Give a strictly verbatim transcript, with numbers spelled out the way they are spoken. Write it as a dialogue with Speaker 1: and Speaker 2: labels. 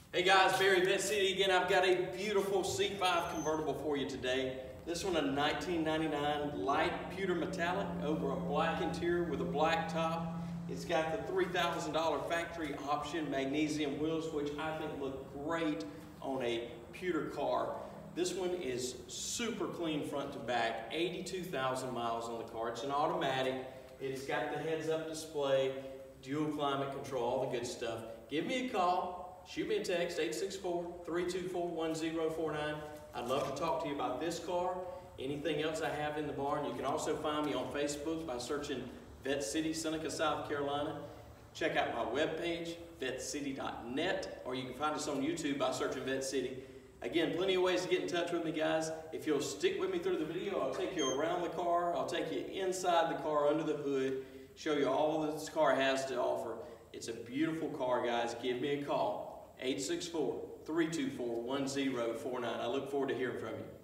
Speaker 1: Hey guys, Barry, Vet City again. I've got a beautiful C five convertible for you today. This one a nineteen ninety-nine Light Pewter Metallic over a black interior with a black top. It's got the three thousand dollar factory option Magnesium wheels, which I think look great on a pewter car. This one is super clean front to back, eighty-two thousand miles on the car. It's an automatic. It's got the heads-up display, dual climate control, all the good stuff. Give me a call, shoot me a text, eight six four, three two four, one zero four nine. I'd love to talk to you about this car, anything else I have in the barn. You can also find me on Facebook by searching Vet City, Seneca, South Carolina. Check out my webpage, vet city dot net, or you can find us on YouTube by searching Vet City. Again, plenty of ways to get in touch with me, guys. If you'll stick with me through the video, I'll take you around the car. I'll take you inside the car, under the hood, show you all that this car has to offer. It's a beautiful car, guys. Give me a call, eight six four, three two four, one zero four nine. I look forward to hearing from you.